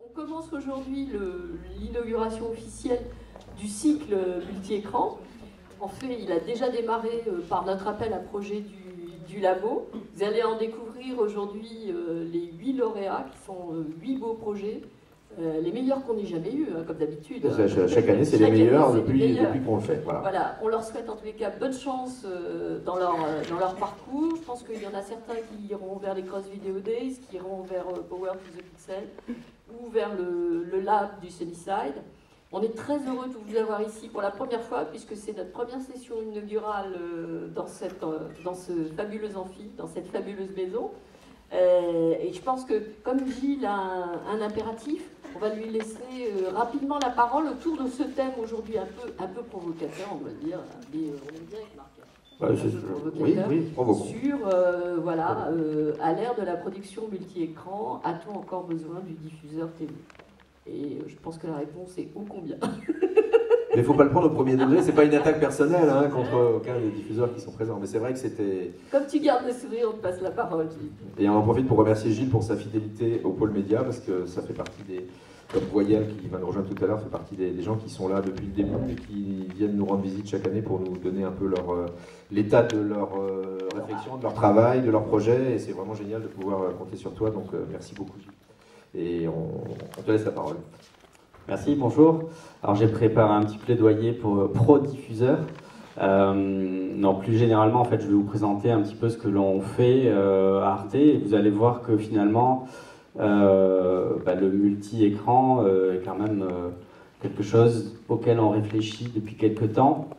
On commence aujourd'hui l'inauguration officielle du cycle multi-écran. En fait, il a déjà démarré par notre appel à projet du labo. Vous allez en découvrir aujourd'hui les 8 lauréats, qui sont 8 beaux projets, les meilleurs qu'on ait jamais eus, hein, comme d'habitude. Chaque année, c'est les meilleurs depuis qu'on le fait. Voilà, on leur souhaite en tous les cas bonne chance dans leur parcours. Je pense qu'il y en a certains qui iront vers les Cross Video Days, qui iront vers Power to the Pixel, ou vers le lab du Sunnyside. On est très heureux de vous avoir ici pour la première fois, puisque c'est notre première session inaugurale dans ce fabuleux amphi, dans cette fabuleuse maison. Et je pense que, comme Gilles a un impératif, on va lui laisser rapidement la parole autour de ce thème aujourd'hui un peu provocateur, on va dire, mais on aime bien avec Marc. Oui, provoquons. Sur, à l'ère de la production multi-écran, a-t-on encore besoin du diffuseur télé? Et je pense que la réponse est ô combien. Mais il ne faut pas le prendre au premier degré, c'est pas une attaque personnelle contre aucun des diffuseurs qui sont présents. Mais c'est vrai que c'était... Comme tu gardes le sourire, on te passe la parole, Gilles. Et on en profite pour remercier Gilles pour sa fidélité au pôle média, parce que ça fait partie des... Comme Voyelle, qui va nous rejoindre tout à l'heure, fait partie des gens qui sont là depuis le début et qui viennent nous rendre visite chaque année pour nous donner un peu l'état de leur réflexion, de leur travail, de leur projet. Et c'est vraiment génial de pouvoir compter sur toi, donc merci beaucoup Gilles. Et on te laisse la parole. Merci, bonjour. Alors j'ai préparé un petit plaidoyer pour pro-diffuseur. Non, plus généralement, en fait, je vais vous présenter un petit peu ce que l'on fait à Arte. Et vous allez voir que finalement, le multi-écran est quand même quelque chose auquel on réfléchit depuis quelques temps.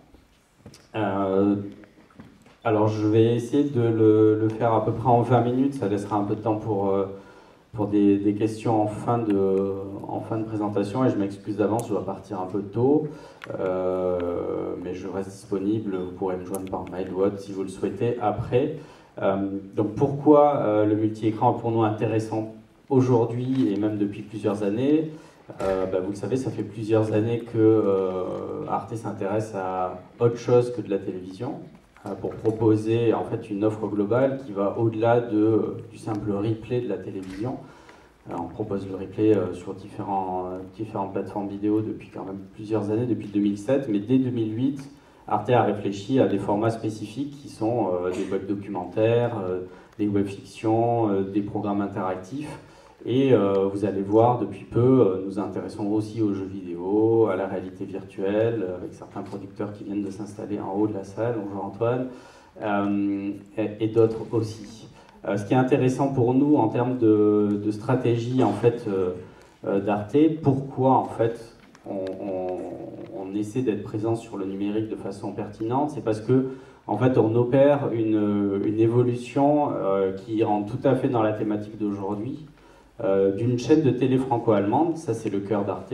Alors je vais essayer de le faire à peu près en 20 minutes. Ça laissera un peu de temps pour des questions en fin de présentation, et je m'excuse d'avance, je dois partir un peu tôt, mais je reste disponible, vous pourrez me joindre par mail ou autre si vous le souhaitez après. Donc pourquoi le multi-écran est pour nous intéressant aujourd'hui et même depuis plusieurs années? Vous le savez, ça fait plusieurs années que Arte s'intéresse à autre chose que de la télévision, pour proposer en fait une offre globale qui va au-delà du simple replay de la télévision. On propose le replay sur différentes plateformes vidéo depuis quand même plusieurs années, depuis 2007, mais dès 2008, Arte a réfléchi à des formats spécifiques qui sont des web documentaires, des web-fictions, des programmes interactifs. Et vous allez voir, depuis peu, nous intéressons aussi aux jeux vidéo, à la réalité virtuelle, avec certains producteurs qui viennent de s'installer en haut de la salle, bonjour Antoine, et d'autres aussi. Ce qui est intéressant pour nous en termes de stratégie en fait, d'Arte, pourquoi en fait on essaie d'être présent sur le numérique de façon pertinente, c'est parce que en fait on opère une évolution qui rentre tout à fait dans la thématique d'aujourd'hui. D'une chaîne de télé franco-allemande, ça c'est le cœur d'Arte,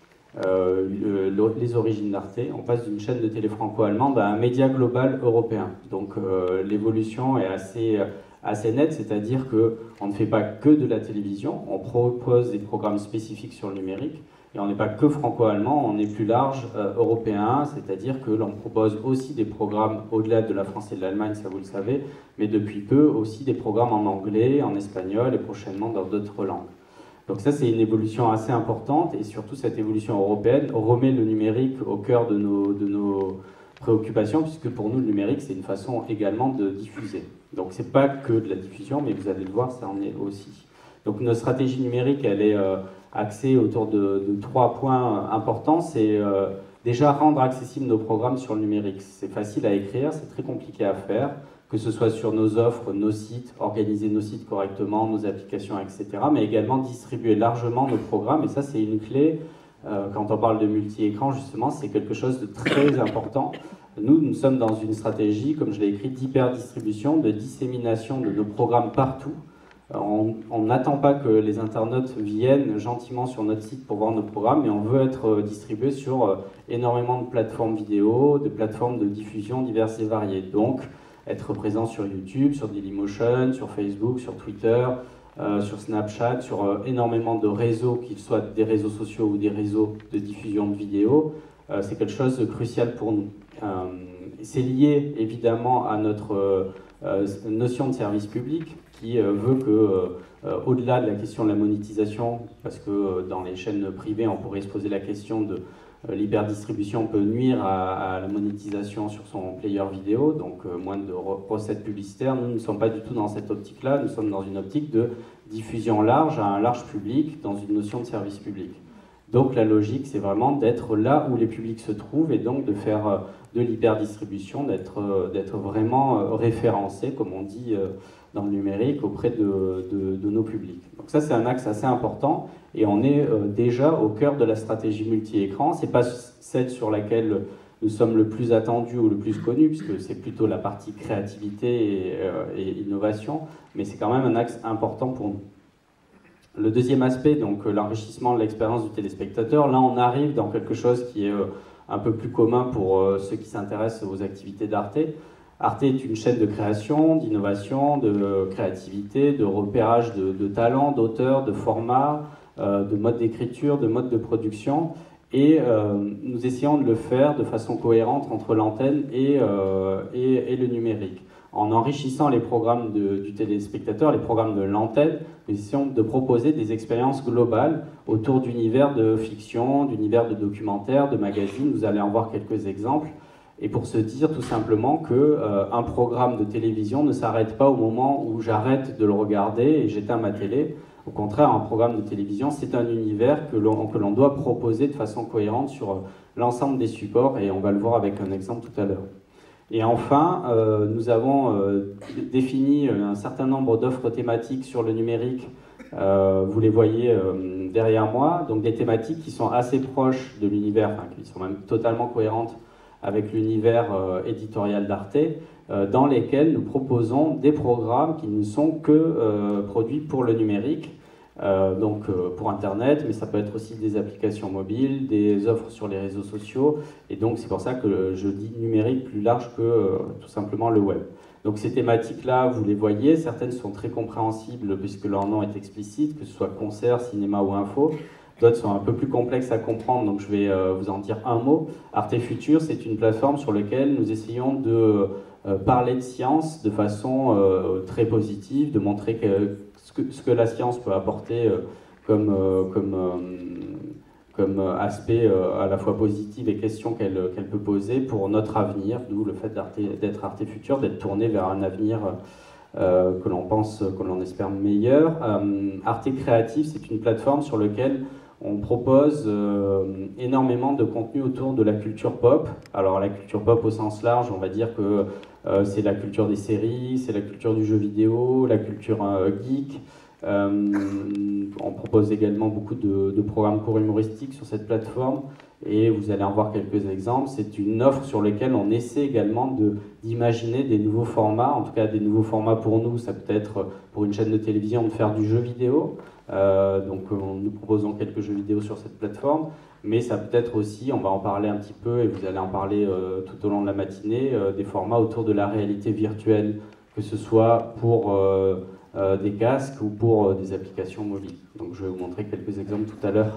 les origines d'Arte, on passe d'une chaîne de télé franco-allemande à un média global européen. Donc l'évolution est assez nette, c'est-à-dire qu'on ne fait pas que de la télévision, on propose des programmes spécifiques sur le numérique, et on n'est pas que franco-allemand, on est plus large européen, c'est-à-dire que l'on propose aussi des programmes au-delà de la France et de l'Allemagne, ça vous le savez, mais depuis peu aussi des programmes en anglais, en espagnol et prochainement dans d'autres langues. Donc ça c'est une évolution assez importante, et surtout cette évolution européenne remet le numérique au cœur de nos préoccupations, puisque pour nous le numérique c'est une façon également de diffuser. Donc c'est pas que de la diffusion, mais vous allez le voir, ça en est aussi. Donc notre stratégie numérique elle est axé autour de 3 points importants. C'est déjà rendre accessibles nos programmes sur le numérique. C'est facile à écrire, c'est très compliqué à faire, que ce soit sur nos offres, nos sites, organiser nos sites correctement, nos applications, etc. Mais également distribuer largement nos programmes. Et ça, c'est une clé. Quand on parle de multi-écran, justement, c'est quelque chose de très important. Nous sommes dans une stratégie, comme je l'ai écrit, d'hyper-distribution, de dissémination de nos programmes partout. On n'attend pas que les internautes viennent gentiment sur notre site pour voir nos programmes, mais on veut être distribué sur énormément de plateformes vidéo, de plateformes de diffusion diverses et variées. Donc, être présent sur YouTube, sur Dailymotion, sur Facebook, sur Twitter, sur Snapchat, sur énormément de réseaux, qu'ils soient des réseaux sociaux ou des réseaux de diffusion de vidéos, c'est quelque chose de crucial pour nous. C'est lié évidemment à notre notion de service public, qui veut que, au-delà de la question de la monétisation, parce que dans les chaînes privées, on pourrait se poser la question de l'hyperdistribution peut nuire à la monétisation sur son player vidéo, donc moins de recettes publicitaires. Nous ne sommes pas du tout dans cette optique-là, nous sommes dans une optique de diffusion large à un large public, dans une notion de service public. Donc la logique, c'est vraiment d'être là où les publics se trouvent et donc de faire de l'hyperdistribution, d'être vraiment référencé, comme on dit dans le numérique, auprès de nos publics. Donc ça, c'est un axe assez important et on est déjà au cœur de la stratégie multi-écran. Ce n'est pas celle sur laquelle nous sommes le plus attendus ou le plus connus, puisque c'est plutôt la partie créativité et innovation, mais c'est quand même un axe important pour nous. Le deuxième aspect, donc l'enrichissement de l'expérience du téléspectateur, là on arrive dans quelque chose qui est un peu plus commun pour ceux qui s'intéressent aux activités d'Arte. Arte est une chaîne de création, d'innovation, de créativité, de repérage de talents, d'auteurs, de formats, de modes d'écriture, de modes de production, et nous essayons de le faire de façon cohérente entre l'antenne et le numérique. En enrichissant les programmes du téléspectateur, les programmes de l'antenne, nous essayons de proposer des expériences globales autour d'univers de fiction, d'univers de documentaires, de magazines. Vous allez en voir quelques exemples. Et pour se dire tout simplement qu'un programme de télévision ne s'arrête pas au moment où j'arrête de le regarder et j'éteins ma télé. Au contraire, un programme de télévision, c'est un univers que l'on doit proposer de façon cohérente sur l'ensemble des supports, et on va le voir avec un exemple tout à l'heure. Et enfin, nous avons défini un certain nombre d'offres thématiques sur le numérique. Vous les voyez derrière moi, donc des thématiques qui sont assez proches de l'univers, enfin qui sont même totalement cohérentes avec l'univers éditorial d'Arte, dans lesquels nous proposons des programmes qui ne sont que produits pour le numérique, donc pour Internet, mais ça peut être aussi des applications mobiles, des offres sur les réseaux sociaux, et donc c'est pour ça que je dis numérique plus large que tout simplement le web. Donc ces thématiques-là, vous les voyez, certaines sont très compréhensibles puisque leur nom est explicite, que ce soit concert, cinéma ou info. D'autres sont un peu plus complexes à comprendre, donc je vais vous en dire un mot. Arte Future, c'est une plateforme sur laquelle nous essayons de parler de science de façon très positive, de montrer ce que la science peut apporter comme aspect à la fois positif et questions qu'elle peut poser pour notre avenir, d'où le fait d'être Arte Future, d'être tourné vers un avenir que l'on pense, que l'on espère meilleur. Arte Créative, c'est une plateforme sur laquelle on propose énormément de contenu autour de la culture pop. Alors la culture pop au sens large, on va dire que c'est la culture des séries, c'est la culture du jeu vidéo, la culture geek. On propose également beaucoup de programmes courts humoristiques sur cette plateforme et vous allez en voir quelques exemples. C'est une offre sur laquelle on essaie également d'imaginer des nouveaux formats, en tout cas des nouveaux formats pour nous. Ça peut être pour une chaîne de télévision de faire du jeu vidéo, donc nous proposons quelques jeux vidéo sur cette plateforme, mais ça peut être aussi, on va en parler un petit peu et vous allez en parler tout au long de la matinée, des formats autour de la réalité virtuelle, que ce soit pour des casques ou pour des applications mobiles. Donc je vais vous montrer quelques exemples tout à l'heure.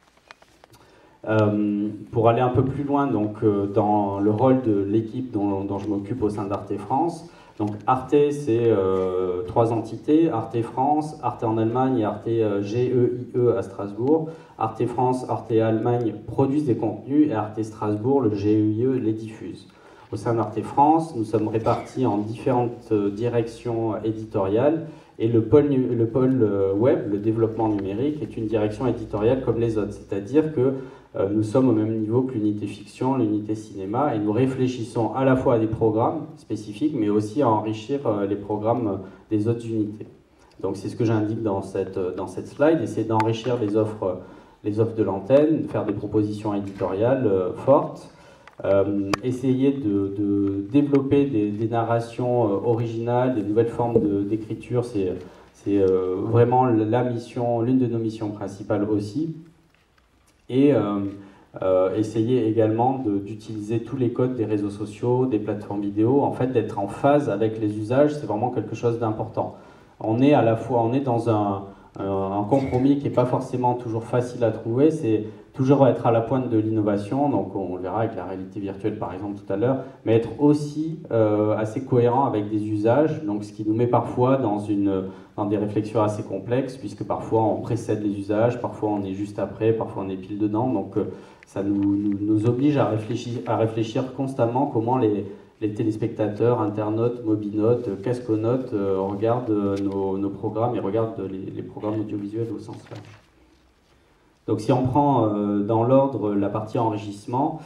Pour aller un peu plus loin, donc, dans le rôle de l'équipe dont je m'occupe au sein d'Arte France, donc Arte, c'est 3 entités, Arte France, Arte en Allemagne et Arte GEIE à Strasbourg. Arte France, Arte Allemagne produisent des contenus et Arte Strasbourg, le GEIE, les diffuse. Au sein d'Arte France, nous sommes répartis en différentes directions éditoriales et le pôle web, le développement numérique, est une direction éditoriale comme les autres, c'est-à-dire que nous sommes au même niveau que l'unité fiction, l'unité cinéma, et nous réfléchissons à la fois à des programmes spécifiques, mais aussi à enrichir les programmes des autres unités. Donc c'est ce que j'indique dans cette slide, essayer d'enrichir les offres de l'antenne, de faire des propositions éditoriales fortes, essayer de développer des narrations originales, des nouvelles formes d'écriture, c'est vraiment la mission, l'une de nos missions principales aussi. Et essayer également d'utiliser tous les codes des réseaux sociaux, des plateformes vidéo, en fait d'être en phase avec les usages, c'est vraiment quelque chose d'important. On est dans un compromis qui n'est pas forcément toujours facile à trouver, c'est toujours être à la pointe de l'innovation, donc on le verra avec la réalité virtuelle par exemple tout à l'heure, mais être aussi assez cohérent avec des usages, donc ce qui nous met parfois dans des réflexions assez complexes, puisque parfois on précède les usages, parfois on est juste après, parfois on est pile dedans, donc ça nous oblige à réfléchir constamment comment les téléspectateurs, internautes, mobinotes, casconautes regardent nos programmes et regardent les programmes audiovisuels au sens large. Donc si on prend dans l'ordre la partie enrichissement,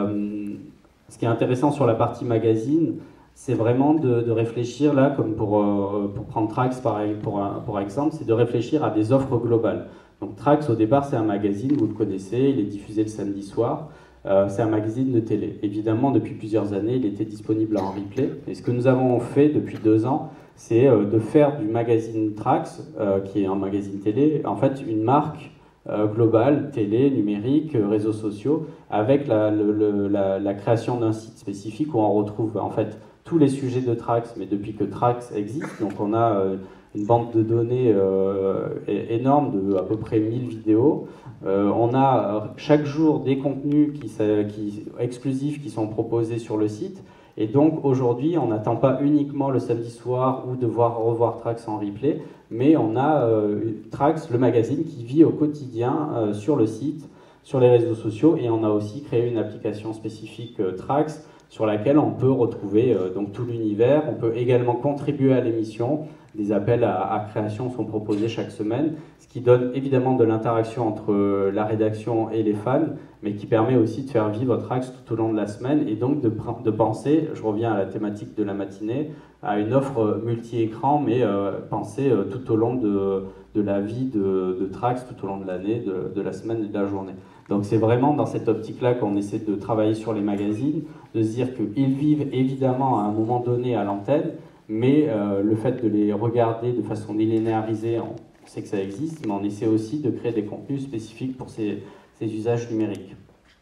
ce qui est intéressant sur la partie magazine, c'est vraiment de réfléchir là, comme pour prendre Trax pour exemple, c'est de réfléchir à des offres globales. Donc Trax au départ c'est un magazine, vous le connaissez, il est diffusé le samedi soir. C'est un magazine de télé. Évidemment, depuis plusieurs années, il était disponible en replay. Et ce que nous avons fait depuis 2 ans, c'est de faire du magazine Trax, qui est un magazine télé, en fait une marque globale, télé, numérique, réseaux sociaux, avec la création d'un site spécifique où on retrouve en fait tous les sujets de Trax, mais depuis que Trax existe. Donc on a une banque de données énorme de à peu près 1000 vidéos. On a chaque jour des contenus exclusifs qui sont proposés sur le site. Et donc aujourd'hui, on n'attend pas uniquement le samedi soir ou de revoir Trax en replay, mais on a Trax, le magazine, qui vit au quotidien sur le site, sur les réseaux sociaux, et on a aussi créé une application spécifique Trax sur laquelle on peut retrouver donc tout l'univers. On peut également contribuer à l'émission. Des appels à création sont proposés chaque semaine, ce qui donne évidemment de l'interaction entre la rédaction et les fans, mais qui permet aussi de faire vivre Trax tout au long de la semaine, et donc de penser, je reviens à la thématique de la matinée, à une offre multi-écran, mais pensée tout au long de la vie de Trax, tout au long de l'année, de la semaine et de la journée. Donc c'est vraiment dans cette optique-là qu'on essaie de travailler sur les magazines, de se dire qu'ils vivent évidemment à un moment donné à l'antenne, mais le fait de les regarder de façon linéarisée, on sait que ça existe, mais on essaie aussi de créer des contenus spécifiques pour ces usages numériques.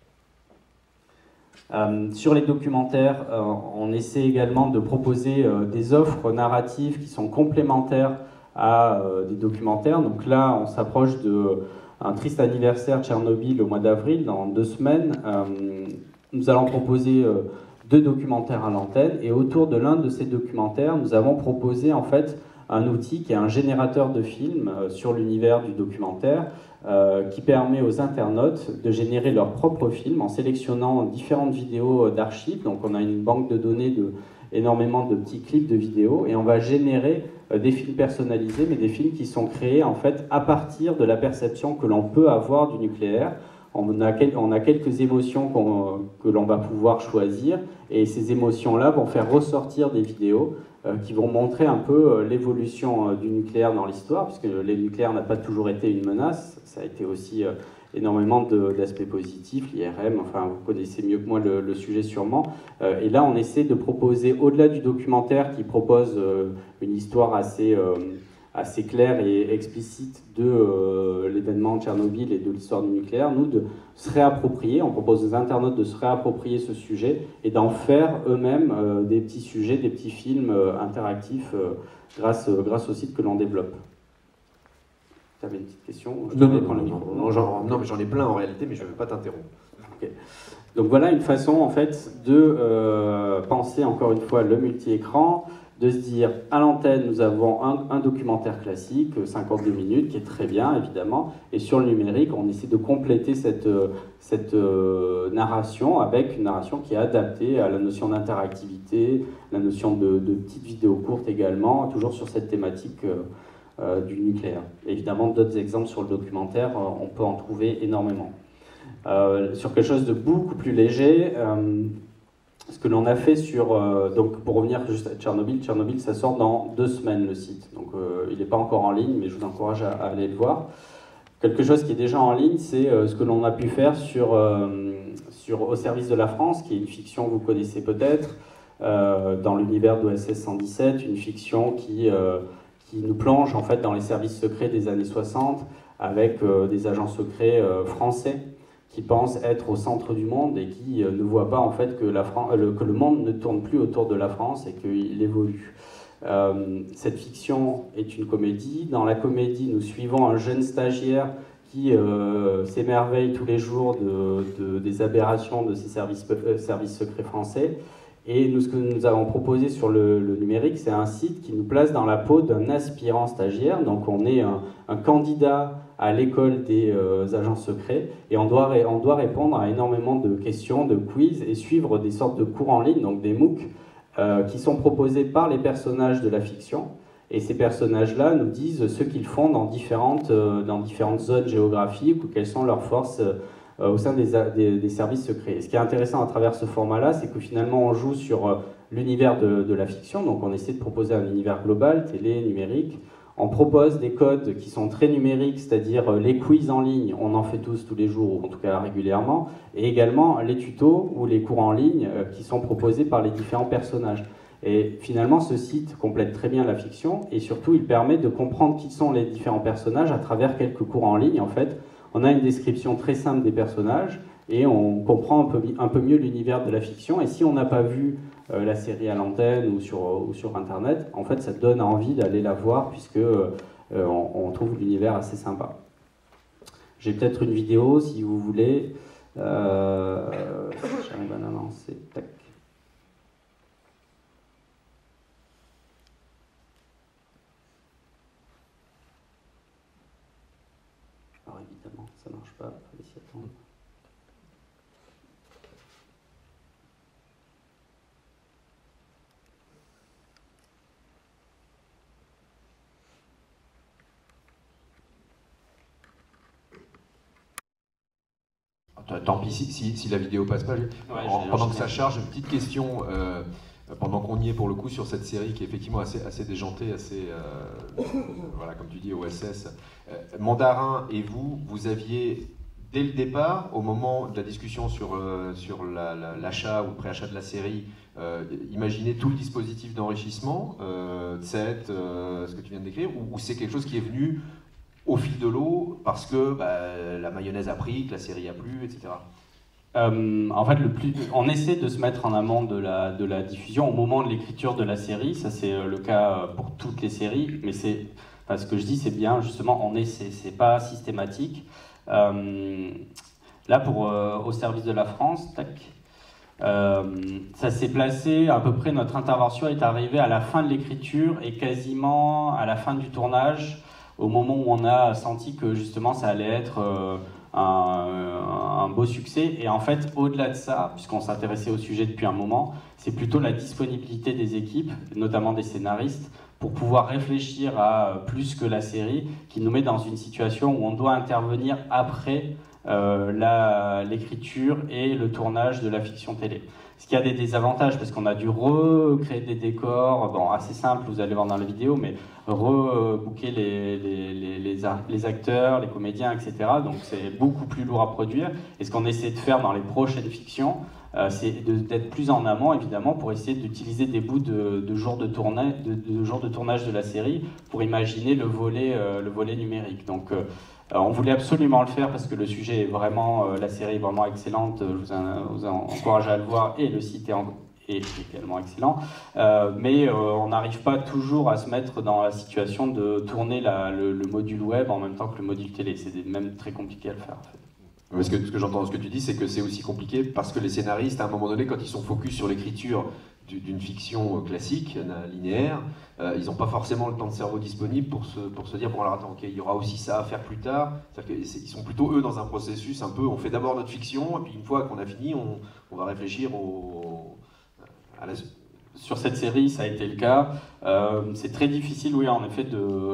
Sur les documentaires, on essaie également de proposer des offres narratives qui sont complémentaires à des documentaires. Donc là, on s'approche d'un triste anniversaire Tchernobyl au mois d'avril, dans 2 semaines. Nous allons proposer 2 documentaires à l'antenne, et autour de l'un de ces documentaires, nous avons proposé en fait un outil qui est un générateur de films sur l'univers du documentaire, qui permet aux internautes de générer leurs propres films en sélectionnant différentes vidéos d'archives. Donc on a une banque de données énormément de petits clips de vidéos, et on va générer des films personnalisés, mais des films qui sont créés en fait à partir de la perception que l'on peut avoir du nucléaire. On a quelques émotions que l'on va pouvoir choisir, et ces émotions-là vont faire ressortir des vidéos qui vont montrer un peu l'évolution du nucléaire dans l'histoire, puisque le nucléaire n'a pas toujours été une menace, ça a été aussi énormément d'aspects positifs, l'IRM, enfin vous connaissez mieux que moi le sujet sûrement. Et là on essaie de proposer, au-delà du documentaire qui propose une histoire assez claire et explicite de l'événement de Tchernobyl et de l'histoire du nucléaire, nous de se réapproprier, on propose aux internautes de se réapproprier ce sujet et d'en faire eux-mêmes des petits sujets, des petits films interactifs grâce au site que l'on développe. Tu avais une petite question? Non, mais j'en ai plein en réalité, mais je ne veux pas t'interrompre. Okay. Donc voilà une façon en fait de penser encore une fois le multi-écran, de se dire à l'antenne nous avons un documentaire classique, 52 minutes, qui est très bien évidemment, et sur le numérique on essaie de compléter cette narration avec une narration qui est adaptée à la notion d'interactivité, la notion de petites vidéos courtes également, toujours sur cette thématique du nucléaire. Évidemment d'autres exemples sur le documentaire, on peut en trouver énormément. Sur quelque chose de beaucoup plus léger, ce que l'on a fait donc pour revenir juste à Tchernobyl, ça sort dans 2 semaines le site, donc il n'est pas encore en ligne, mais je vous encourage à aller le voir. Quelque chose qui est déjà en ligne, c'est ce que l'on a pu faire sur Au service de la France, qui est une fiction que vous connaissez peut-être, dans l'univers d'OSS 117, une fiction qui nous plonge en fait dans les services secrets des années 60, avec des agents secrets français qui pensent être au centre du monde et qui ne voient pas en fait que le monde ne tourne plus autour de la France et qu'il évolue. Cette fiction est une comédie. Dans la comédie, nous suivons un jeune stagiaire qui s'émerveille tous les jours des aberrations de ces services secrets français. Et ce que nous avons proposé sur le numérique, c'est un site qui nous place dans la peau d'un aspirant stagiaire. Donc on est un candidat à l'école des agents secrets et on doit répondre à énormément de questions, de quiz et suivre des sortes de cours en ligne, donc des MOOC, qui sont proposés par les personnages de la fiction. Et ces personnages-là nous disent ce qu'ils font dans différentes zones géographiques ou quelles sont leurs forces au sein des services secrets. Et ce qui est intéressant à travers ce format-là, c'est que finalement on joue sur l'univers de la fiction, donc on essaie de proposer un univers global, télé, numérique. On propose des codes qui sont très numériques, c'est-à-dire les quiz en ligne, on en fait tous les jours, ou en tout cas régulièrement, et également les tutos ou les cours en ligne qui sont proposés par les différents personnages. Et finalement, ce site complète très bien la fiction, et surtout, il permet de comprendre qui sont les différents personnages à travers quelques cours en ligne. En fait, on a une description très simple des personnages, et on comprend un peu mieux l'univers de la fiction. Et si on n'a pas vu la série à l'antenne ou sur Internet, en fait, ça donne envie d'aller la voir, puisque on trouve l'univers assez sympa. J'ai peut-être une vidéo, si vous voulez. J'arrive à l'avancer. Tac. Alors évidemment, ça marche pas. Il faut s'y attendre. Tant pis si la vidéo passe pas. Pendant que ça charge, une petite question, pendant qu'on y est pour le coup sur cette série qui est effectivement assez déjantée, voilà, comme tu dis, OSS. Mandarin et vous aviez, dès le départ, au moment de la discussion sur l'achat ou le préachat de la série, imaginé tout le dispositif d'enrichissement, ce que tu viens de décrire, ou c'est quelque chose qui est venu au fil de l'eau, parce que la mayonnaise a pris, que la série a plu, etc. En fait, on essaie de se mettre en amont de la diffusion au moment de l'écriture de la série. Ça, c'est le cas pour toutes les séries. Mais ce que je dis, c'est bien, justement, on essaie. C'est pas systématique. Là, au service de la France, tac. Ça s'est placé, à peu près, notre intervention est arrivée à la fin de l'écriture et quasiment à la fin du tournage, au moment où on a senti que justement ça allait être un beau succès. Et en fait, au-delà de ça, puisqu'on s'intéressait au sujet depuis un moment, c'est plutôt la disponibilité des équipes, notamment des scénaristes, pour pouvoir réfléchir à plus que la série, qui nous met dans une situation où on doit intervenir après l'écriture et le tournage de la fiction télé. Ce qui a des désavantages, parce qu'on a dû recréer des décors, assez simples, vous allez voir dans la vidéo, mais rebooker les acteurs, les comédiens, etc. Donc c'est beaucoup plus lourd à produire. Et ce qu'on essaie de faire dans les prochaines fictions, c'est d'être plus en amont, évidemment, pour essayer d'utiliser des bouts de jours de tournage de la série pour imaginer le volet numérique. Donc on voulait absolument le faire parce que le sujet est vraiment, la série est vraiment excellente, je vous encourage à le voir, et le site est également excellent, mais on n'arrive pas toujours à se mettre dans la situation de tourner le module web en même temps que le module télé. C'est même très compliqué à le faire, en fait. Ce que j'entends, ce que tu dis, c'est que c'est aussi compliqué parce que les scénaristes, à un moment donné, quand ils sont focus sur l'écriture d'une fiction classique, linéaire, ils n'ont pas forcément le temps de cerveau disponible pour se dire, bon alors attends, ok, il y aura aussi ça à faire plus tard. C'est-à-dire qu'ils sont plutôt, eux, dans un processus un peu, on fait d'abord notre fiction, et puis une fois qu'on a fini, on va réfléchir à la suite. Sur cette série, ça a été le cas. C'est très difficile, oui, en effet,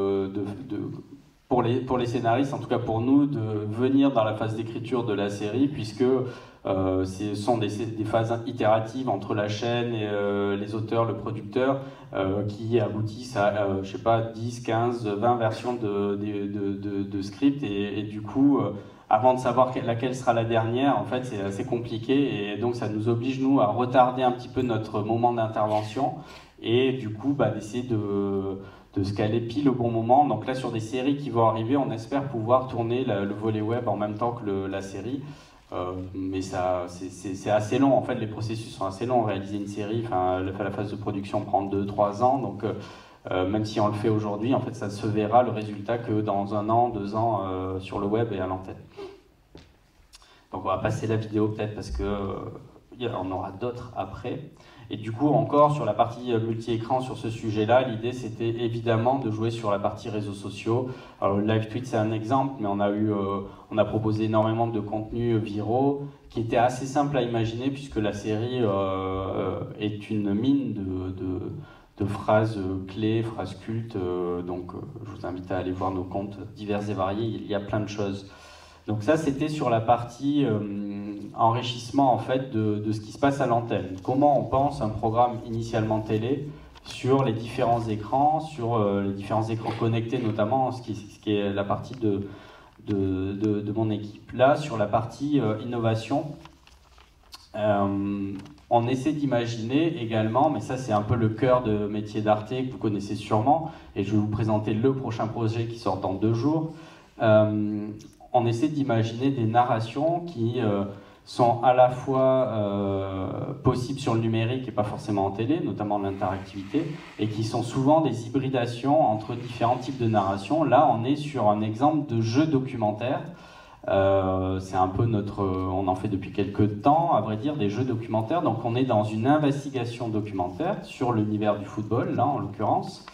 pour les scénaristes, en tout cas pour nous, de venir dans la phase d'écriture de la série, puisque ce sont des phases itératives entre la chaîne et les auteurs, le producteur, qui aboutissent à, je sais pas, 10, 15, 20 versions de script, et du coup, avant de savoir laquelle sera la dernière, en fait, c'est assez compliqué, et donc ça nous oblige, nous, à retarder un petit peu notre moment d'intervention, et du coup, d'essayer de se caler pile au bon moment. Donc là, sur des séries qui vont arriver, on espère pouvoir tourner le volet web en même temps que la série. Mais c'est assez long, en fait les processus sont assez longs. Réaliser une série, la phase de production prend 2-3 ans, donc même si on le fait aujourd'hui, en fait ça se verra le résultat que dans 1 an, 2 ans sur le web et à l'antenne. Donc on va passer la vidéo peut-être parce que on aura d'autres après. Et du coup, encore sur la partie multi-écran sur ce sujet-là, l'idée c'était évidemment de jouer sur la partie réseaux sociaux. Alors le live tweet c'est un exemple, mais on a proposé énormément de contenus viraux qui étaient assez simples à imaginer puisque la série est une mine de phrases clés, phrases cultes. Donc je vous invite à aller voir nos comptes divers et variés, il y a plein de choses. Donc ça, c'était sur la partie enrichissement en fait de ce qui se passe à l'antenne. Comment on pense un programme initialement télé sur les différents écrans, connectés notamment, ce qui est la partie de mon équipe. Là, sur la partie innovation, on essaie d'imaginer également, mais ça c'est un peu le cœur de métier d'Arte que vous connaissez sûrement, et je vais vous présenter le prochain projet qui sort dans 2 jours. On essaie d'imaginer des narrations qui sont à la fois possibles sur le numérique et pas forcément en télé, notamment l'interactivité, et qui sont souvent des hybridations entre différents types de narrations. Là, on est sur un exemple de jeu documentaire. C'est un peu on en fait depuis quelques temps, à vrai dire, des jeux documentaires. Donc on est dans une investigation documentaire sur l'univers du football, là en l'occurrence,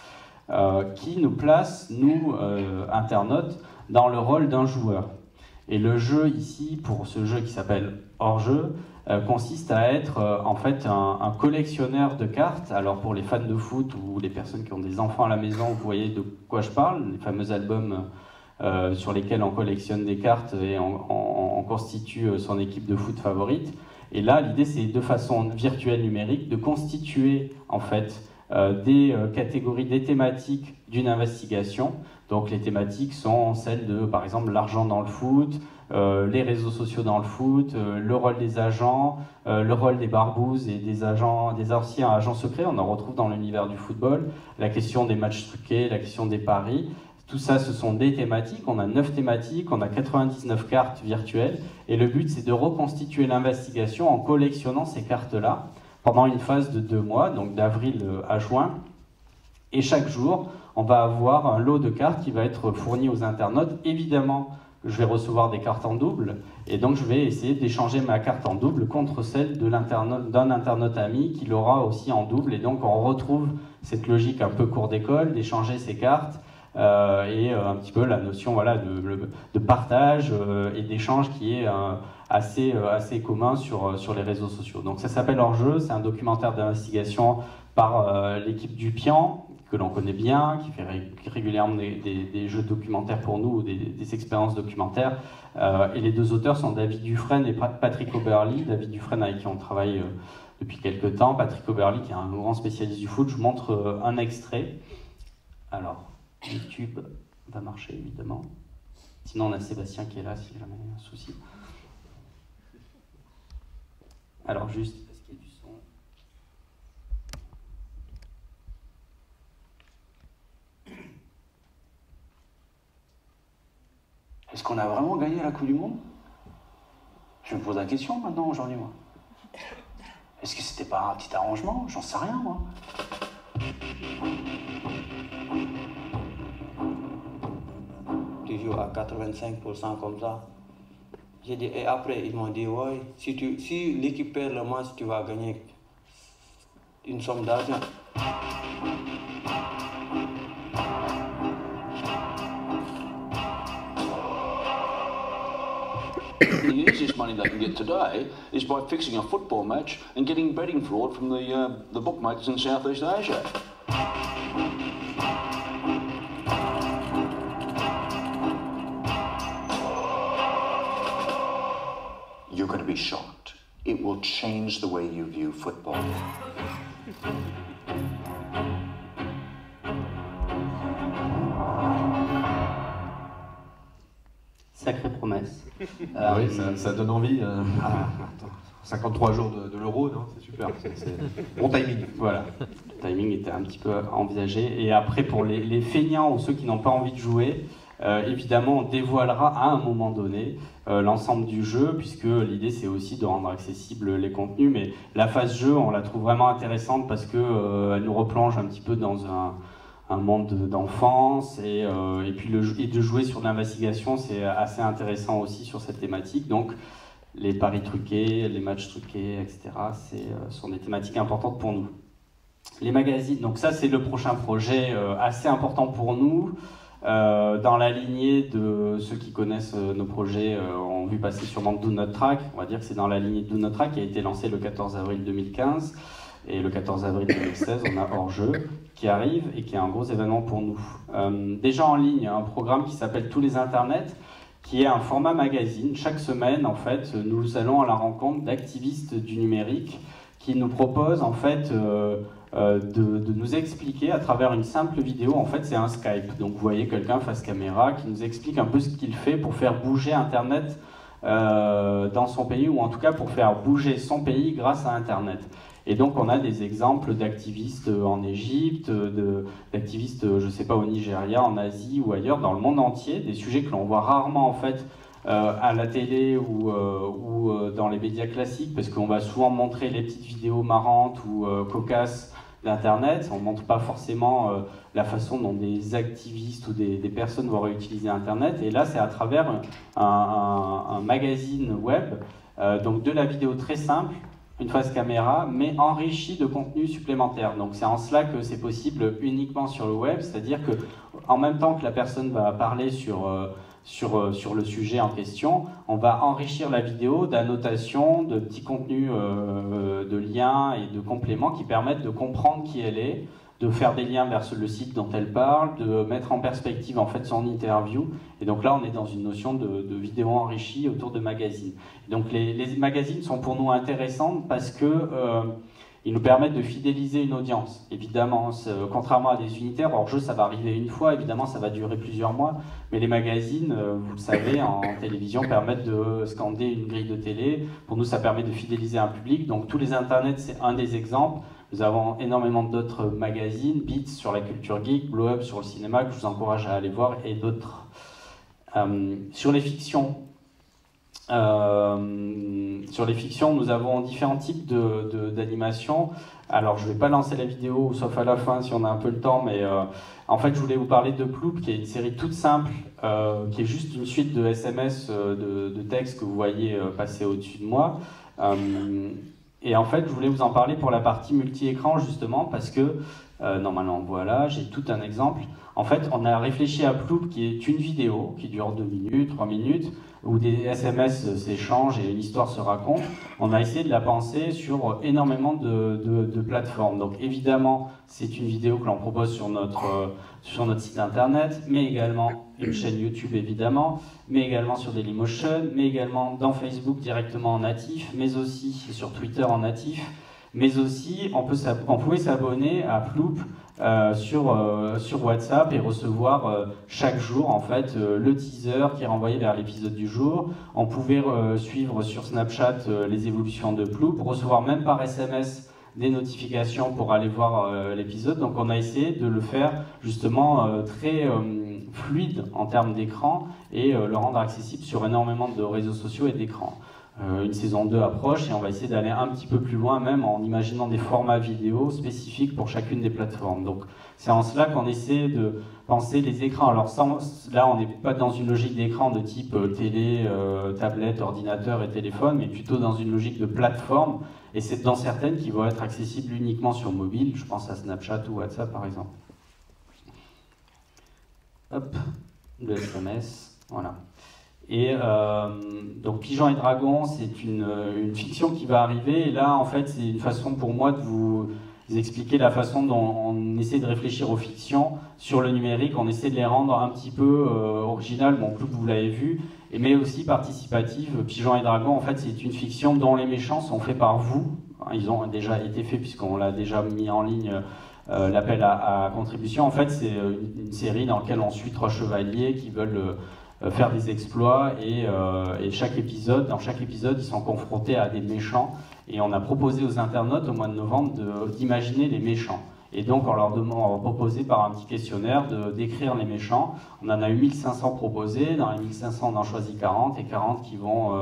qui nous place, nous, internautes, dans le rôle d'un joueur. Et le jeu ici, pour ce jeu qui s'appelle Hors-jeu, consiste à être en fait un collectionneur de cartes. Alors pour les fans de foot ou les personnes qui ont des enfants à la maison, vous voyez de quoi je parle, les fameux albums sur lesquels on collectionne des cartes et on constitue son équipe de foot favorite. Et là, l'idée c'est de façon virtuelle numérique de constituer en fait des catégories, des thématiques d'une investigation. Donc les thématiques sont celles de, par exemple, l'argent dans le foot, les réseaux sociaux dans le foot, le rôle des agents, le rôle des barbouzes et des anciens agents secrets, on en retrouve dans l'univers du football, la question des matchs truqués, la question des paris. Tout ça, ce sont des thématiques, on a 9 thématiques, on a 99 cartes virtuelles, et le but c'est de reconstituer l'investigation en collectionnant ces cartes-là pendant une phase de 2 mois, donc d'avril à juin, et chaque jour, on va avoir un lot de cartes qui va être fourni aux internautes. Évidemment, je vais recevoir des cartes en double, et donc je vais essayer d'échanger ma carte en double contre celle d'un internaute ami qui l'aura aussi en double, et donc on retrouve cette logique un peu cours d'école, d'échanger ses cartes, et un petit peu la notion voilà, de partage et d'échange qui est assez commun sur les réseaux sociaux. Donc ça s'appelle Hors-jeu, c'est un documentaire d'investigation par l'équipe du Pian, que l'on connaît bien, qui fait régulièrement des jeux documentaires pour nous, ou des expériences documentaires. Et les 2 auteurs sont David Dufresne et Patrick Oberly. David Dufresne avec qui on travaille depuis quelques temps, Patrick Oberly qui est un grand spécialiste du foot. Je vous montre un extrait. Alors, YouTube va marcher évidemment. Sinon on a Sébastien qui est là si jamais il y a un souci. Alors juste, est-ce qu'il y a du son ? Est-ce qu'on a vraiment gagné la Coupe du Monde? Je me pose la question maintenant, aujourd'hui, moi. Est-ce que c'était pas un petit arrangement? J'en sais rien, moi. Tu joues à 85% comme ça. J'ai dit, et après, ils m'ont dit, ouais, si l'équipe perd le match, tu vas gagner une somme d'argent. The easiest money they can get today is by fixing a football match and getting betting fraud from the bookmakers in Southeast Asia. You're going to be shocked. It will change the way you view football. Sacrée promesse. Oui, ça donne envie. 53 jours de l'Euro, non? C'est super. C'est bon timing. Voilà. Le timing était un petit peu envisagé. Et après, pour les feignants ou ceux qui n'ont pas envie de jouer, Évidemment, on dévoilera à un moment donné l'ensemble du jeu, puisque l'idée c'est aussi de rendre accessibles les contenus, mais la phase jeu, on la trouve vraiment intéressante parce qu'elle nous replonge un petit peu dans un monde d'enfance, et puis et de jouer sur l'investigation, c'est assez intéressant aussi sur cette thématique. Donc les paris truqués, les matchs truqués, etc., sont des thématiques importantes pour nous. Les magazines, donc ça c'est le prochain projet assez important pour nous. Dans la lignée de ceux qui connaissent nos projets ont vu passer sûrement Do Not Track. On va dire que c'est dans la lignée de Do Not Track qui a été lancé le 14 avril 2015. Et le 14 avril 2016, on a Hors-jeu qui arrive et qui est un gros événement pour nous. Déjà en ligne, un programme qui s'appelle Tous les Internets, qui est un format magazine. Chaque semaine, en fait, nous allons à la rencontre d'activistes du numérique qui nous proposent, en fait, de nous expliquer à travers une simple vidéo. En fait, c'est un Skype. Donc, vous voyez quelqu'un face caméra qui nous explique un peu ce qu'il fait pour faire bouger Internet dans son pays, ou en tout cas pour faire bouger son pays grâce à Internet. Et donc on a des exemples d'activistes en Égypte, d'activistes, je ne sais pas, au Nigeria, en Asie ou ailleurs, dans le monde entier, des sujets que l'on voit rarement en fait à la télé ou dans les médias classiques, parce qu'on va souvent montrer les petites vidéos marrantes ou cocasses d'Internet. On ne montre pas forcément la façon dont des activistes ou des personnes vont réutiliser Internet. Et là, c'est à travers un magazine web, donc de la vidéo très simple, une face caméra, mais enrichie de contenu supplémentaire. Donc c'est en cela que c'est possible uniquement sur le web, c'est-à-dire que en même temps que la personne va parler sur le sujet en question, on va enrichir la vidéo d'annotations, de petits contenus, de liens et de compléments qui permettent de comprendre qui elle est, de faire des liens vers le site dont elle parle, de mettre en perspective en fait son interview. Et donc là, on est dans une notion de vidéo enrichie autour de magazines. Et donc les magazines sont pour nous intéressants parce que ils nous permettent de fidéliser une audience. Évidemment, contrairement à des unitaires, hors-jeu, ça va arriver une fois, évidemment, ça va durer plusieurs mois, mais les magazines, vous le savez, en télévision, permettent de scander une grille de télé. Pour nous, ça permet de fidéliser un public. Donc tous les internets, c'est un des exemples. Nous avons énormément d'autres magazines, Beats sur la culture geek, Blow Up sur le cinéma, que je vous encourage à aller voir, et d'autres. Sur les fictions, nous avons différents types d'animations. Alors, je ne vais pas lancer la vidéo, sauf à la fin, si on a un peu le temps, mais en fait, je voulais vous parler de Ploop, qui est une série toute simple, qui est juste une suite de SMS, de textes que vous voyez passer au-dessus de moi. Et en fait, je voulais vous en parler pour la partie multi-écran, justement, parce que, normalement, voilà, j'ai tout un exemple. En fait, on a réfléchi à Ploop, qui est une vidéo qui dure 2 minutes, 3 minutes, où des SMS s'échangent et l'histoire se raconte. On a essayé de la penser sur énormément de plateformes. Donc évidemment, c'est une vidéo que l'on propose sur notre site internet, mais également une chaîne YouTube évidemment, mais également sur Dailymotion, mais également dans Facebook directement en natif, mais aussi sur Twitter en natif, mais aussi on pouvait s'abonner à Ploop sur WhatsApp et recevoir chaque jour en fait le teaser qui est renvoyé vers l'épisode du jour. On pouvait suivre sur Snapchat les évolutions de Ploop, recevoir même par SMS des notifications pour aller voir l'épisode. Donc on a essayé de le faire justement très fluide en termes d'écran et le rendre accessible sur énormément de réseaux sociaux et d'écrans. Une saison 2 approche et on va essayer d'aller un petit peu plus loin même en imaginant des formats vidéo spécifiques pour chacune des plateformes. Donc c'est en cela qu'on essaie de penser les écrans. Alors là on n'est pas dans une logique d'écran de type télé, tablette, ordinateur et téléphone, mais plutôt dans une logique de plateforme, et c'est dans certaines qui vont être accessibles uniquement sur mobile. Je pense à Snapchat ou WhatsApp par exemple. Hop, le SMS, voilà. Et donc Pigeons et Dragons, c'est une fiction qui va arriver, et là en fait c'est une façon pour moi de vous expliquer la façon dont on essaie de réfléchir aux fictions sur le numérique. On essaie de les rendre un petit peu originales, bon Ploop vous l'avez vu, mais aussi participatives. Pigeons et Dragons en fait c'est une fiction dont les méchants sont faits par vous, ils ont déjà été faits puisqu'on l'a déjà mis en ligne. L'appel à contribution, en fait c'est une série dans laquelle on suit 3 chevaliers qui veulent faire des exploits, et dans chaque épisode ils sont confrontés à des méchants, et on a proposé aux internautes au mois de novembre d'imaginer les méchants, Et donc on leur proposait par un petit questionnaire de décrire les méchants. On en a eu 1500 proposés, dans les 1500 on en choisit 40 et 40 qui vont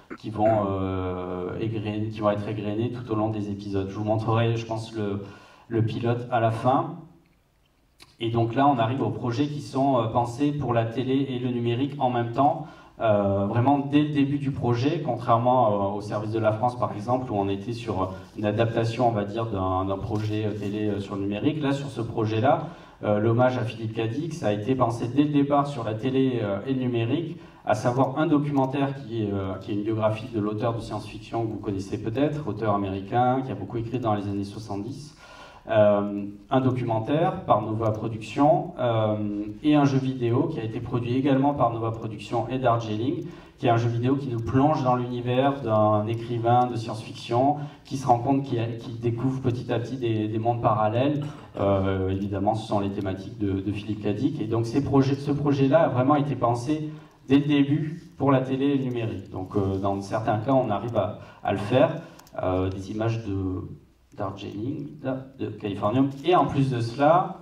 être égrenés tout au long des épisodes. Je vous montrerai, je pense, le pilote à la fin. Et donc là on arrive aux projets qui sont pensés pour la télé et le numérique en même temps. Vraiment dès le début du projet, contrairement au service de la France par exemple, où on était sur une adaptation, on va dire, d'un projet télé sur le numérique. Là, sur ce projet-là, l'hommage à Philippe Cadic, ça a été pensé dès le départ sur la télé et le numérique, à savoir un documentaire qui est une biographie de l'auteur de science-fiction que vous connaissez peut-être, auteur américain, qui a beaucoup écrit dans les années 70. Un documentaire par Nova Productions et un jeu vidéo qui a été produit également par Nova Productions et Darjeeling, qui est un jeu vidéo qui nous plonge dans l'univers d'un écrivain de science-fiction qui se rend compte qu'il découvre petit à petit des mondes parallèles. Évidemment, ce sont les thématiques de Philippe Cadic. Et donc ce projet-là a vraiment été pensé dès le début pour la télé et le numérique. Donc dans certains cas, on arrive à le faire. Des images Darjeeling, de Californium. Et en plus de cela,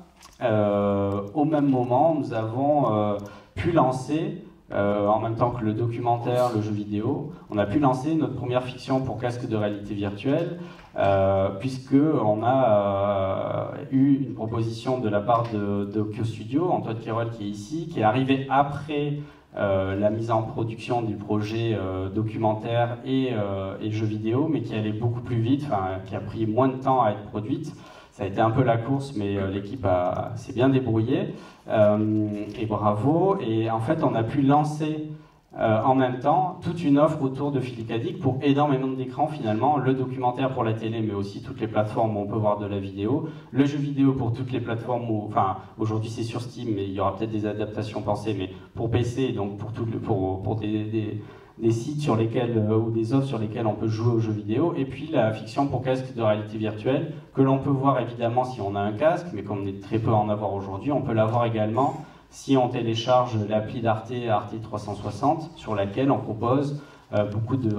au même moment, nous avons pu lancer, en même temps que le documentaire, le jeu vidéo, on a pu lancer notre première fiction pour casque de réalité virtuelle, puisqu'on a eu une proposition de la part de Occhio Studio, Antoine Quérol qui est ici, qui est arrivé après la mise en production du projet documentaire et jeux vidéo, mais qui allait beaucoup plus vite, qui a pris moins de temps à être produite. Ça a été un peu la course, mais l'équipe s'est bien débrouillée, et bravo. Et en fait, on a pu lancer en même temps toute une offre autour de Philippe Cadic pour énormément d'écrans finalement, le documentaire pour la télé, mais aussi toutes les plateformes où on peut voir de la vidéo, le jeu vidéo pour toutes les plateformes où, aujourd'hui c'est sur Steam, mais il y aura peut-être des adaptations pensées, mais pour PC, donc pour des sites sur lesquels, ou des offres sur lesquelles on peut jouer aux jeux vidéo, et puis la fiction pour casque de réalité virtuelle, que l'on peut voir évidemment si on a un casque, mais comme on est très peu à en avoir aujourd'hui, on peut l'avoir également si on télécharge l'appli d'Arte, Arte 360, sur laquelle on propose beaucoup de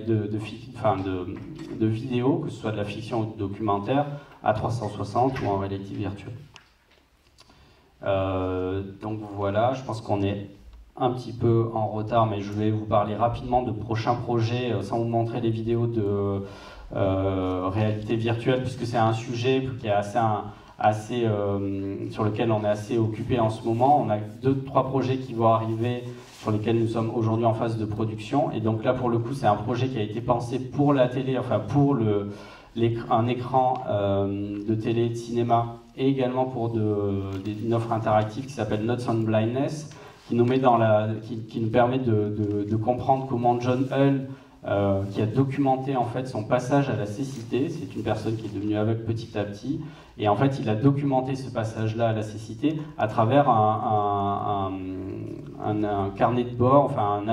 vidéos, que ce soit de la fiction ou du documentaire, à 360 ou en réalité virtuelle. Donc voilà, je pense qu'on est un petit peu en retard, mais je vais vous parler rapidement de prochains projets, sans vous montrer les vidéos de réalité virtuelle, puisque c'est un sujet qui est sur lequel on est assez occupé en ce moment. On a 2-3 projets qui vont arriver sur lesquels nous sommes aujourd'hui en phase de production. Et donc là, pour le coup, c'est un projet qui a été pensé pour la télé, pour un écran de télé, de cinéma, et également pour une offre interactive qui s'appelle Notes on Blindness, qui nous permet de comprendre comment John Hull, qui a documenté en fait son passage à la cécité. C'est une personne qui est devenue aveugle petit à petit, et en fait il a documenté ce passage-là à la cécité à travers un carnet de bord,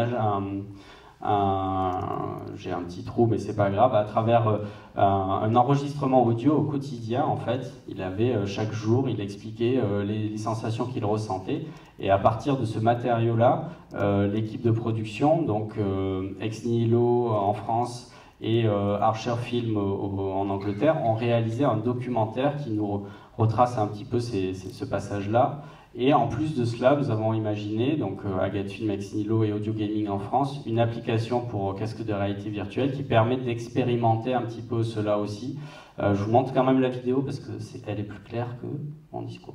j'ai un petit trou mais c'est pas grave, à travers un enregistrement audio au quotidien. En fait, il avait chaque jour, il expliquait les sensations qu'il ressentait, et à partir de ce matériau-là, l'équipe de production, donc Ex Nihilo en France et Archer Film en Angleterre, ont réalisé un documentaire qui nous retrace un petit peu ce passage-là. Et en plus de cela, nous avons imaginé, donc Agathe Film, Ex Nihilo et Audio Gaming en France, une application pour casque de réalité virtuelle qui permet d'expérimenter un petit peu cela aussi. Je vous montre quand même la vidéo parce qu'elle est plus claire que mon discours.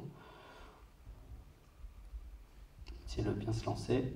Essayez de bien se lancer.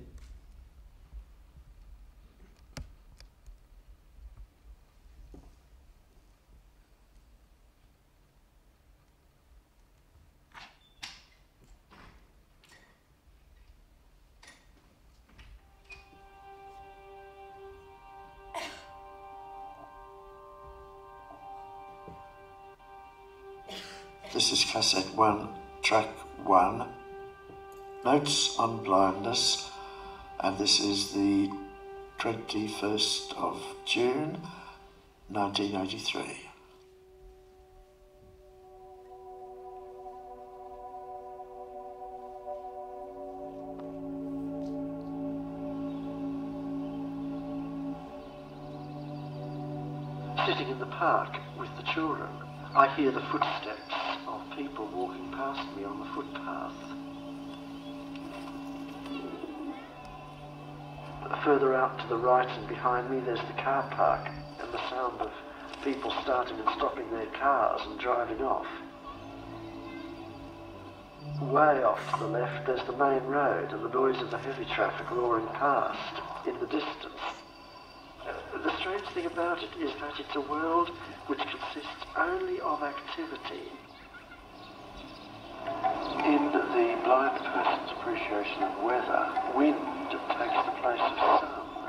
This is cassette 1, track 1, Notes on Blindness, and this is the 21st of June 1983. Sitting in the park with the children, I hear the footsteps of people walking past me on the footpath. Further out to the right and behind me there's the car park and the sound of people starting and stopping their cars and driving off. Way off to the left there's the main road and the noise of the heavy traffic roaring past in the distance. The strange thing about it is that it's a world which consists only of activity. In the blind person's appreciation of weather, wind takes the place of sun.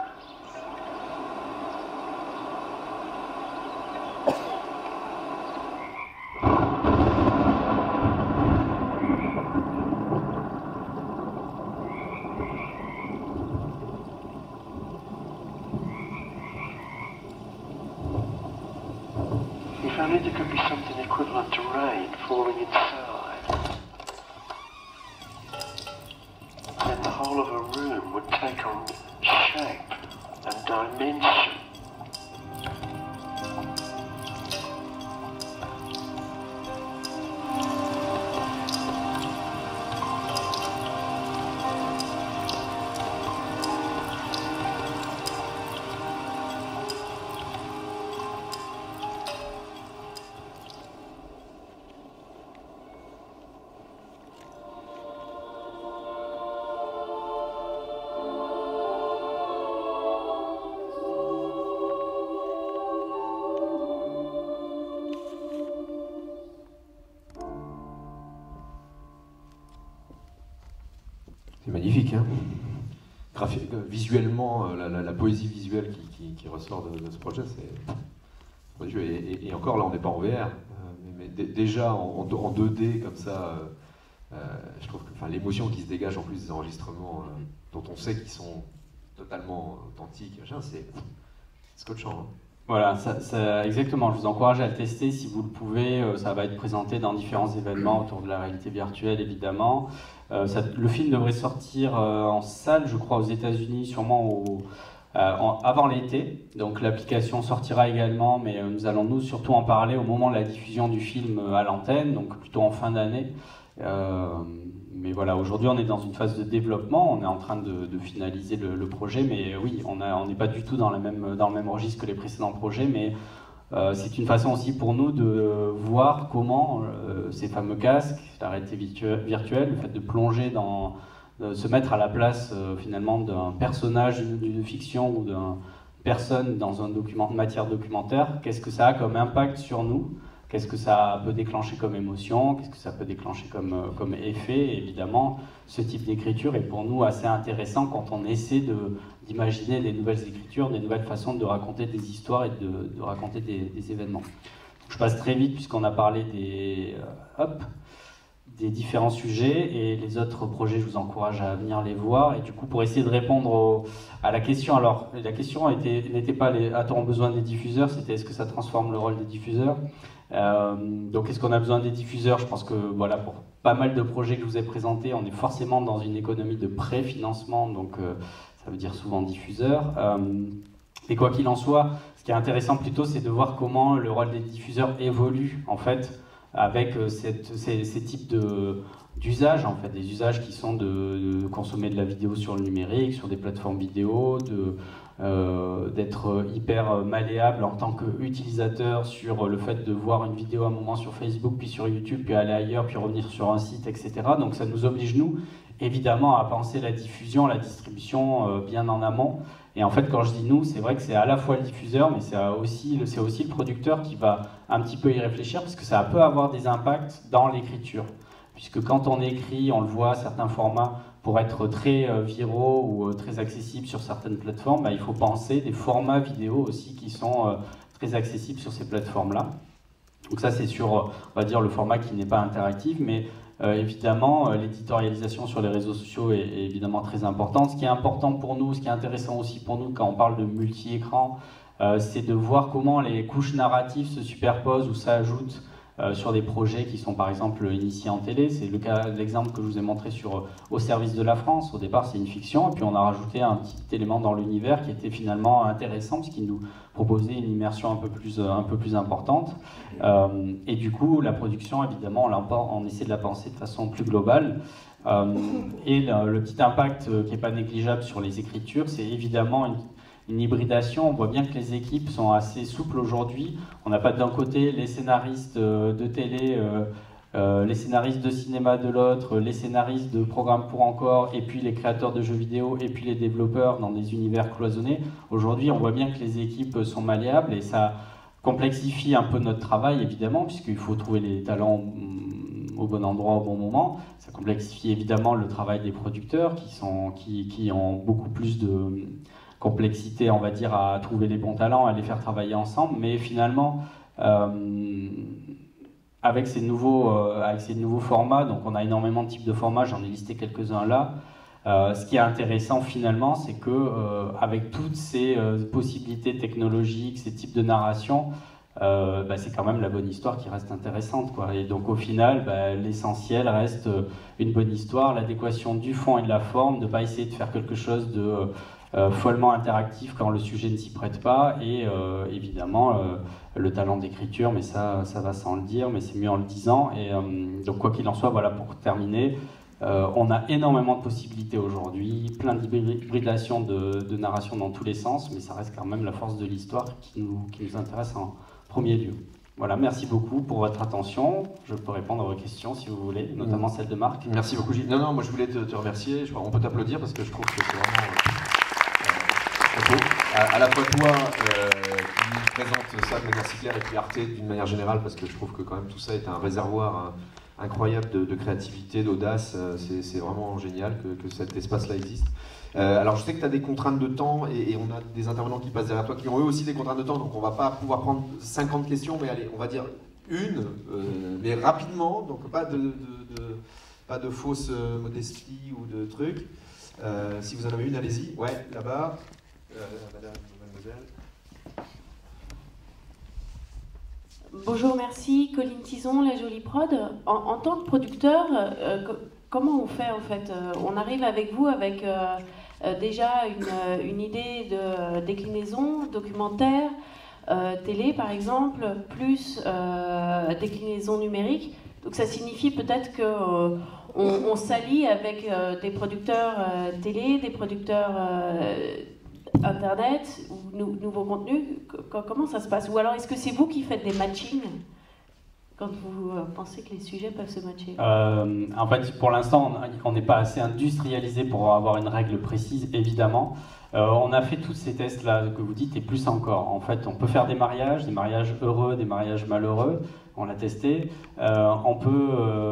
If only there could be something equivalent to rain falling inside, then the whole of a room would take on shape and dimension. C'est magnifique, hein. Visuellement, la poésie visuelle qui ressort de ce projet, c'est... Et encore là, on n'est pas en VR, mais déjà en 2D comme ça, je trouve que l'émotion qui se dégage en plus des enregistrements dont on sait qu'ils sont totalement authentiques, c'est scotchant. Hein. Voilà, exactement, je vous encourage à le tester si vous le pouvez, ça va être présenté dans différents événements autour de la réalité virtuelle évidemment. Le film devrait sortir en salle, je crois, aux États-Unis, sûrement avant l'été. Donc l'application sortira également, mais nous allons nous surtout en parler au moment de la diffusion du film à l'antenne, donc plutôt en fin d'année. Mais voilà, aujourd'hui on est dans une phase de développement, on est en train de finaliser le projet, mais oui, on n'est pas du tout dans le même registre que les précédents projets, mais c'est une façon aussi pour nous de voir comment ces fameux casques, la réalité virtuelle, le fait de plonger de se mettre à la place finalement d'un personnage d'une fiction ou d'une personne dans une matière documentaire, qu'est-ce que ça a comme impact sur nous? Qu'est-ce que ça peut déclencher comme émotion? Qu'est-ce que ça peut déclencher comme effet? Et évidemment, ce type d'écriture est pour nous assez intéressant quand on essaie d'imaginer des nouvelles écritures, des nouvelles façons de raconter des histoires et de raconter des événements. Je passe très vite puisqu'on a parlé des différents sujets, et les autres projets, je vous encourage à venir les voir. Et du coup, pour essayer de répondre à la question, alors la question n'était pas a-t-on besoin des diffuseurs, c'était est-ce que ça transforme le rôle des diffuseurs? Donc est-ce qu'on a besoin des diffuseurs? Je pense que voilà, pour pas mal de projets que je vous ai présentés, on est forcément dans une économie de préfinancement, donc ça veut dire souvent diffuseurs. Et quoi qu'il en soit, ce qui est intéressant plutôt, c'est de voir comment le rôle des diffuseurs évolue en fait avec ces types d'usages, en fait, des usages qui sont de consommer de la vidéo sur le numérique, sur des plateformes vidéo, d'être hyper malléable en tant qu'utilisateur sur le fait de voir une vidéo à un moment sur Facebook, puis sur YouTube, puis aller ailleurs, puis revenir sur un site, etc. Donc ça nous oblige, nous, évidemment, à penser la diffusion, la distribution bien en amont. Et en fait, quand je dis nous, c'est vrai que c'est à la fois le diffuseur, mais c'est aussi le producteur qui va un petit peu y réfléchir, parce que ça peut avoir des impacts dans l'écriture. Puisque quand on écrit, on le voit, certains formats, pour être très viraux ou très accessibles sur certaines plateformes, il faut penser des formats vidéo aussi qui sont très accessibles sur ces plateformes-là. Donc ça, c'est sur, on va dire, le format qui n'est pas interactif, mais évidemment, l'éditorialisation sur les réseaux sociaux est évidemment très importante. Ce qui est important pour nous, ce qui est intéressant aussi pour nous quand on parle de multi-écran, c'est de voir comment les couches narratives se superposent ou s'ajoutent sur des projets qui sont par exemple initiés en télé. C'est l'exemple que je vous ai montré sur Au service de la France. Au départ, c'est une fiction, et puis on a rajouté un petit élément dans l'univers qui était finalement intéressant, parce qu'il nous proposait une immersion un peu plus importante. Et du coup, la production, évidemment, on essaie de la penser de façon plus globale. Et le petit impact qui n'est pas négligeable sur les écritures, c'est évidemment une hybridation. On voit bien que les équipes sont assez souples aujourd'hui. On n'a pas d'un côté les scénaristes de télé, les scénaristes de cinéma de l'autre, les scénaristes de programmes pour encore, et puis les créateurs de jeux vidéo, et puis les développeurs dans des univers cloisonnés. Aujourd'hui, on voit bien que les équipes sont malléables, et ça complexifie un peu notre travail, évidemment, puisqu'il faut trouver les talents au bon endroit, au bon moment. Ça complexifie évidemment le travail des producteurs qui ont beaucoup plus de complexité, on va dire, à trouver les bons talents, à les faire travailler ensemble. Mais finalement, avec ces nouveaux formats, donc on a énormément de types de formats, j'en ai listé quelques-uns là. Ce qui est intéressant finalement, c'est que avec toutes ces possibilités technologiques, ces types de narration, c'est quand même la bonne histoire qui reste intéressante, quoi. Et donc au final, l'essentiel reste une bonne histoire, l'adéquation du fond et de la forme, de ne pas essayer de faire quelque chose de follement interactif quand le sujet ne s'y prête pas, et évidemment le talent d'écriture, mais ça va sans le dire, mais c'est mieux en le disant. Et donc quoi qu'il en soit, voilà, pour terminer, on a énormément de possibilités aujourd'hui, plein d'hybridations de narration dans tous les sens, mais ça reste quand même la force de l'histoire qui nous intéresse en premier lieu. Voilà, merci beaucoup pour votre attention. Je peux répondre à vos questions si vous voulez, notamment celle de Marc. Merci beaucoup, Gilles. Non, moi je voulais te remercier. On peut t'applaudir parce que je trouve que c'est vraiment à la fois toi qui présente ça de manière si claire, et puis Arte d'une manière générale, parce que je trouve que quand même tout ça est un réservoir incroyable de créativité, d'audace. C'est vraiment génial que cet espace-là existe. Alors je sais que tu as des contraintes de temps, et on a des intervenants qui passent derrière toi qui ont eux aussi des contraintes de temps, donc on va pas pouvoir prendre 50 questions, mais allez, on va dire une, mais rapidement, donc pas de fausse modestie ou de trucs. Si vous en avez une, allez-y. Ouais, là-bas. Madame, mademoiselle. Bonjour, merci. Colline Tison, La Jolie Prod. En tant que producteur, comment on fait en fait? On arrive avec vous avec déjà une idée de déclinaison, documentaire, télé par exemple, plus déclinaison numérique. Donc ça signifie peut-être que on s'allie avec des producteurs télé, des producteurs Internet ou nouveaux contenus. Comment ça se passe? Ou alors est-ce que c'est vous qui faites des matchings quand vous pensez que les sujets peuvent se matcher? En fait, pour l'instant, on n'est pas assez industrialisé pour avoir une règle précise, évidemment. On a fait tous ces tests-là que vous dites, et plus encore. En fait, on peut faire des mariages heureux, des mariages malheureux. On l'a testé. On peut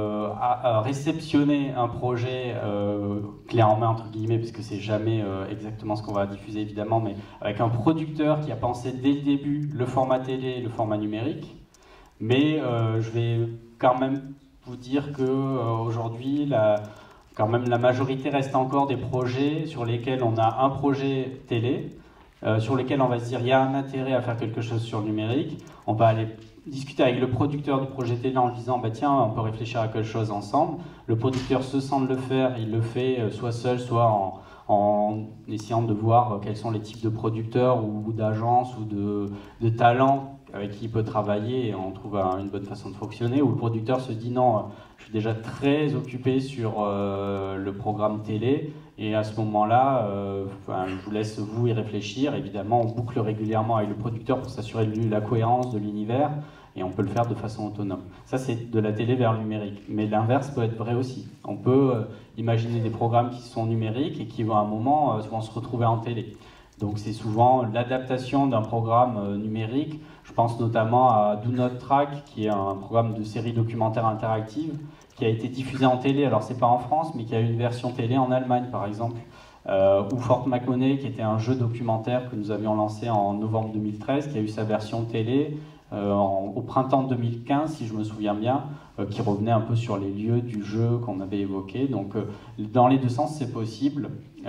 réceptionner un projet clé en main, entre guillemets, parce que c'est jamais exactement ce qu'on va diffuser, évidemment, mais avec un producteur qui a pensé dès le début le format télé et le format numérique. Mais je vais quand même vous dire qu'aujourd'hui, quand même la majorité reste encore des projets sur lesquels on a un projet télé, sur lesquels on va se dire il y a un intérêt à faire quelque chose sur le numérique. On va aller discuter avec le producteur du projet télé en lui disant tiens, on peut réfléchir à quelque chose ensemble. Le producteur se sent de le faire, il le fait soit seul, soit en essayant de voir quels sont les types de producteurs ou d'agences ou de talents avec qui il peut travailler, et on trouve une bonne façon de fonctionner, où le producteur se dit non, je suis déjà très occupé sur le programme télé, et à ce moment-là, je vous laisse vous y réfléchir. Évidemment, on boucle régulièrement avec le producteur pour s'assurer de la cohérence de l'univers, et on peut le faire de façon autonome. Ça, c'est de la télé vers le numérique, mais l'inverse peut être vrai aussi. On peut imaginer des programmes qui sont numériques et qui, à un moment, vont se retrouver en télé. Donc c'est souvent l'adaptation d'un programme numérique. Je pense notamment à Do Not Track, qui est un programme de série documentaire interactive, qui a été diffusé en télé. Alors c'est pas en France, mais qui a eu une version télé en Allemagne, par exemple. Ou Fort McMoney, qui était un jeu documentaire que nous avions lancé en novembre 2013, qui a eu sa version télé au printemps 2015, si je me souviens bien, qui revenait un peu sur les lieux du jeu qu'on avait évoqué. Donc dans les deux sens, c'est possible.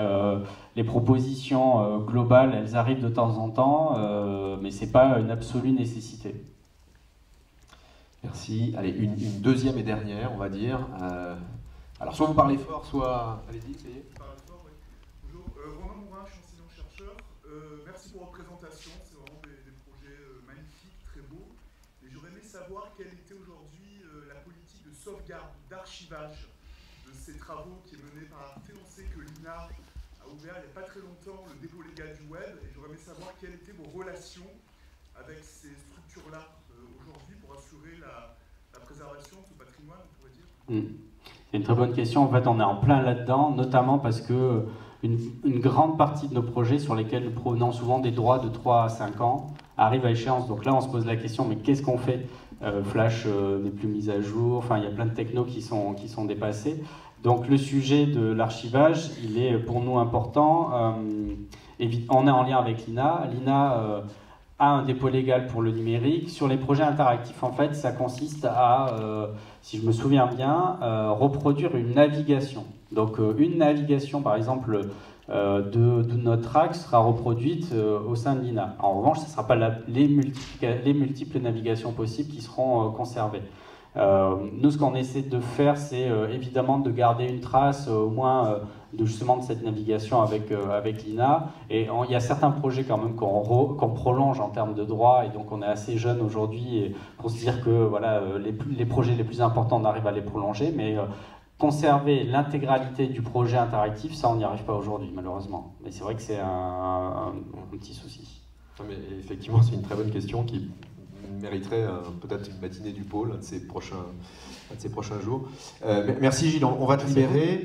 Les propositions globales, elles arrivent de temps en temps, mais ce n'est pas une absolue nécessité. Merci. Allez, une deuxième et dernière, on va dire. Alors, soit vous parlez fort, soit... Allez-y, ça y est. Bonjour, Romain Mourin, je suis enseignant-chercheur. Merci pour votre présentation, c'est vraiment des projets magnifiques, très beaux. Et j'aurais aimé savoir quelle était aujourd'hui la politique de sauvegarde, d'archivage de ces travaux qui est menée par Arte. On sait que l'INA a ouvert il n'y a pas très longtemps le dépôt légal du web, et j'aurais aimé savoir quelles étaient vos relations avec ces structures-là aujourd'hui pour assurer la préservation de ce patrimoine, on pourrait dire. C'est une très bonne question. En fait, on est en plein là-dedans, notamment parce que une grande partie de nos projets sur lesquels nous provenons souvent des droits de 3 à 5 ans arrivent à échéance. Donc là, on se pose la question, mais qu'est-ce qu'on fait? Flash n'est plus mis à jour, enfin, il y a plein de technos qui sont dépassés. Donc le sujet de l'archivage, il est pour nous important. On est en lien avec l'INA. L'INA a un dépôt légal pour le numérique. Sur les projets interactifs, en fait, ça consiste à, si je me souviens bien, reproduire une navigation. Donc une navigation, par exemple, de notre axe sera reproduite au sein de l'INA. En revanche, ce ne sera pas les multiples navigations possibles qui seront conservées. Nous, ce qu'on essaie de faire, c'est évidemment de garder une trace au moins de cette navigation avec l'INA. Et il y a certains projets quand même qu'on prolonge en termes de droit, et donc on est assez jeune aujourd'hui pour se dire que voilà, les projets les plus importants, on arrive à les prolonger, mais conserver l'intégralité du projet interactif, ça on n'y arrive pas aujourd'hui malheureusement. Mais c'est vrai que c'est un petit souci. Mais effectivement, c'est une très bonne question qui mériterait peut-être une matinée du pôle, un de ces prochains jours. Merci Gilles, on va te libérer.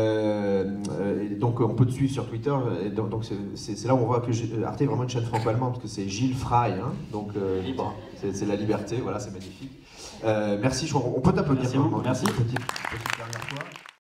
Et donc on peut te suivre sur Twitter. Et donc c'est là où on voit que Arte est vraiment une chaîne franco-allemande, parce que c'est Gilles Frey, hein, donc libre. C'est la liberté, voilà, c'est magnifique. Merci, on peut t'applaudir. Merci. Petite dernière fois.